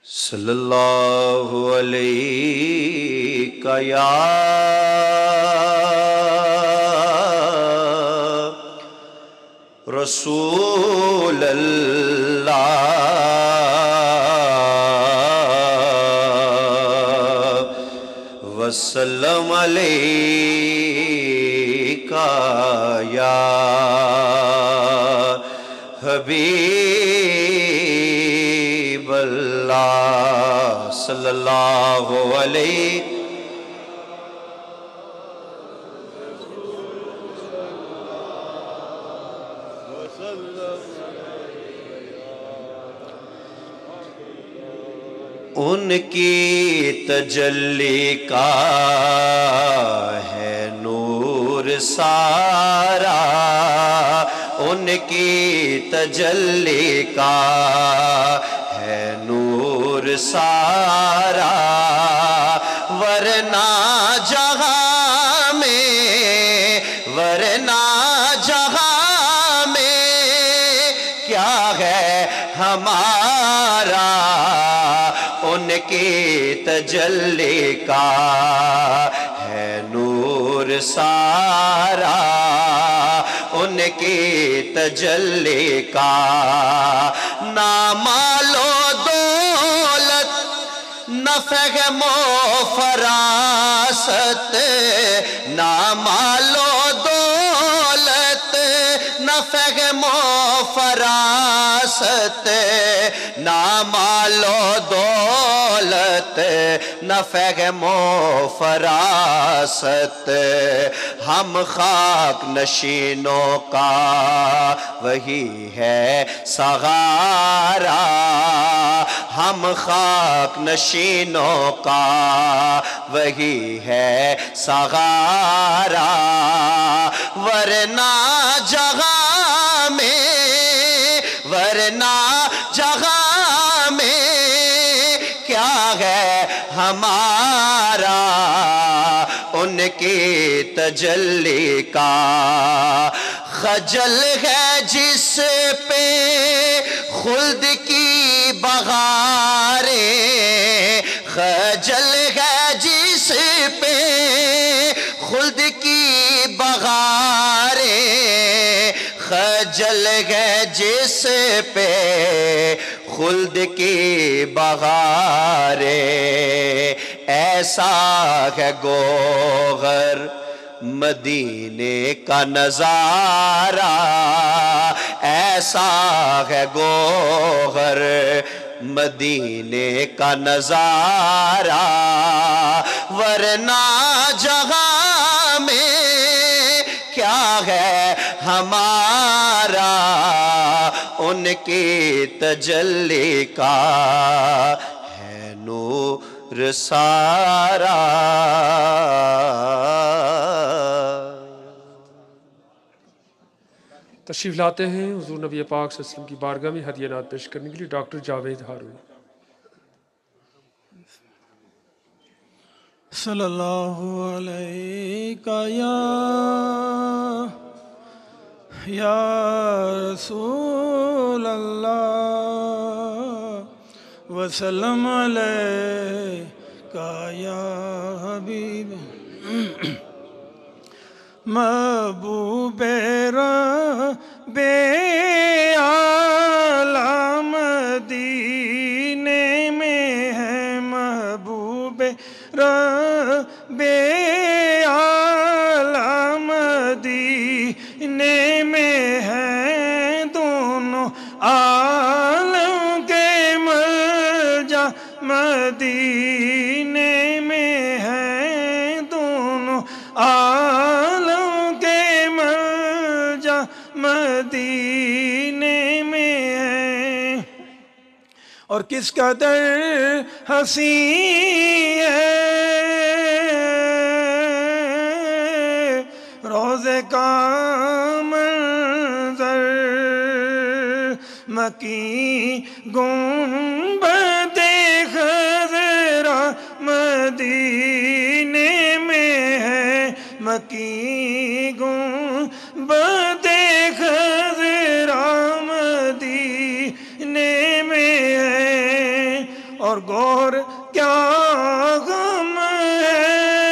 صلی اللہ علیہ یا رسول اللہ وسلم علیکہ یا حبیب اللہ صلی اللہ علیہ ان کی تجلی کا ہے نور سارا، ان کی تجلی کا ہے نور سارا، ورنہ جہاں میں کیا ہے ہمارا، ان کی تجلی کا ہے نور سارا، ان کی تجلی کا نہ مال و دولت نہ فہم و فراست، نہ مال و دولت نہ فہم و فراست، نہ مال و دولت نہ فہم و فراست، ہم خاک نشینوں کا وہی ہے سہارا، ہم خاک نشینوں کا وہی ہے سہارا، ورنہ جہاں میں کیا ہے ہمارا، ان کی تجلی کا خجل ہے جس پہ خلد کی بہاریں، خجل ہے جس پہ خلد کی بہاریں، خجل ہے جس پہ خلد کی بہاریں، ایسا ہے گوہر مدینے کا نظارہ، ایسا ہے گوہر مدینے کا نظارہ، ورنہ جہاں میں کیا ہے ہمارا، ان کی تجلی کا ہے نور سارا۔ تشریف لاتے ہیں حضور نبی پاک صلی اللہ علیہ وسلم کی بارگاہ میں ہدیہ نعت پیش کرنے کے لیے ڈاکٹر جاوید ہارون۔ صلی اللہ علیہ یا رسول اللہ وسلم علیکہ یا حبیب محبوب رب اعلیٰ مدینے میں ہے، محبوب رب اعلیٰ مدینے میں ہے، دونوں عالم کے ملجا مدینے میں ہے، دونوں عالم کے ملجا مدینے میں ہے، اور کس قدر حسین ہے روضے کا منظر، مکی گنبد خضرا مدینے میں ہے، مکی گنبد خضرا مدینے میں ہے، اور گوہر کیا غم ہے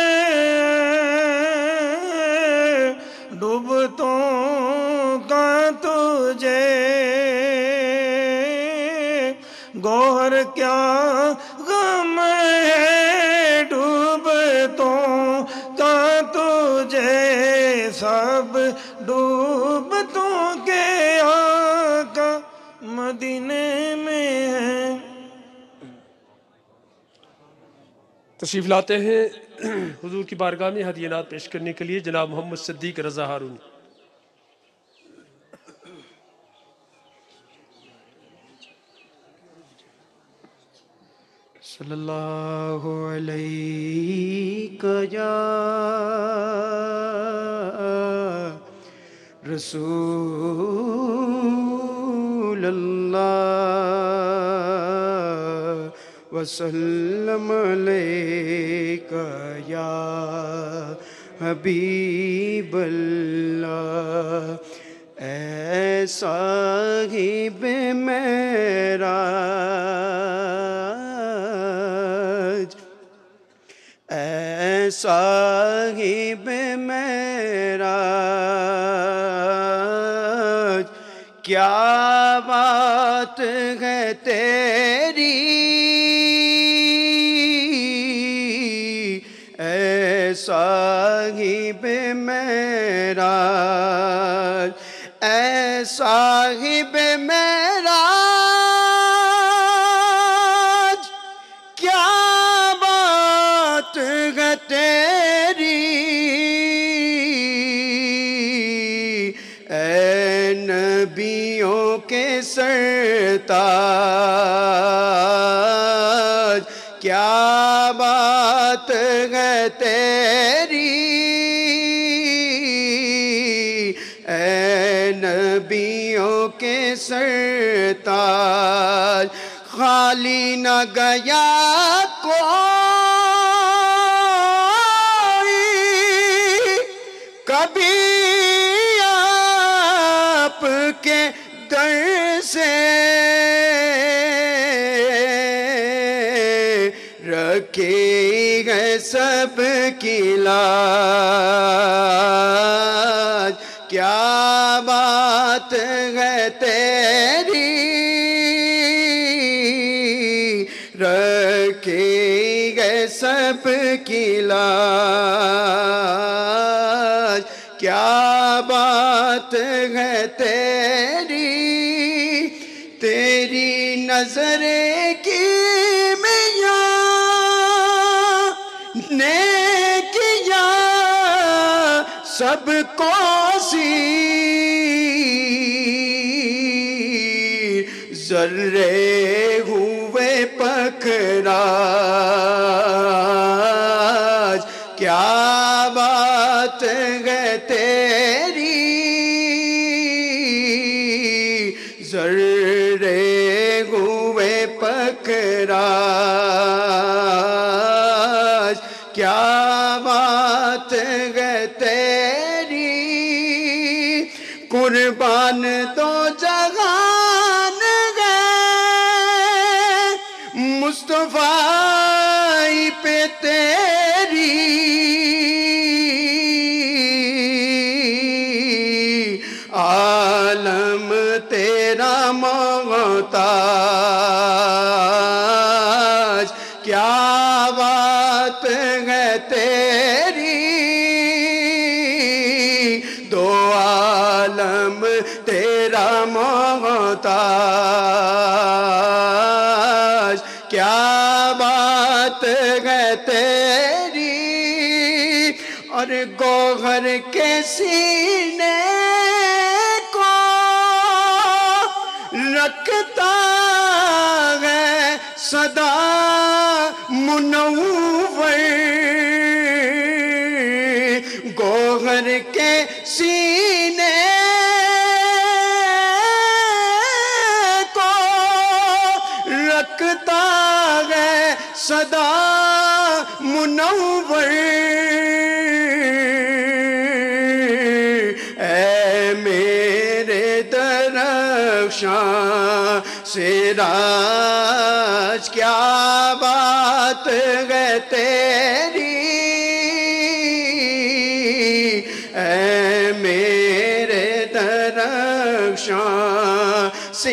ڈوبتوں کا تجھے گوہر کیا غم ہے ڈوبتوں کا تجھے سب ڈوبتوں کے آقا مدینے میں ہے. تشریف لاتے ہیں حضور کی بارگاہ میں ہدیہ نعت پیش کرنے کے لیے جناب محمد صدیق رضا ہارونی. صلی اللہ علیہ یا رسول اللہ وسلم علیک یا حبیب اللہ. اے صاحب معراج اے صاحب معراج کیا بات ہے تیری اے صاحب معراج اے صاحب معراج کیا بات ہے تیری اے نبیوں کے سرتاج کیا بات ہے تیری اے نبیوں کے سرتاج خالی نہ گیا کوئی کبھی آپ کے در سے رکھی ہے سب کی لاج کیا بات ہے تیری رکھی ہے سب کی لاج کیا بات ہے تیری تیری نظر کی نے کیا سب کو سیر ذرے ہوئے پکھراج کیا بات ہے تیری ذرے ہوئے پکھراج کیا بات ہے تیری قربان تو جہان گئے مصطفیٰ پہ تیری عالم تیرا محتاج کیا بات ہے تیری دو عالم تیرا محتاج کیا بات ہے تیری اور گوہر کے سینے کو رکھتا ہے صدا منور گوہر کے سینے کو رکھتا ہے صدا منور اے میرے درخشاں سراج کیا بات ہے تیری، اے میرے درخشاں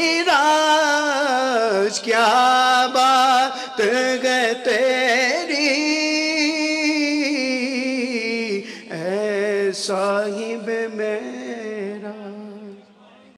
سراج کیا بات ہے تیری، اے صاحب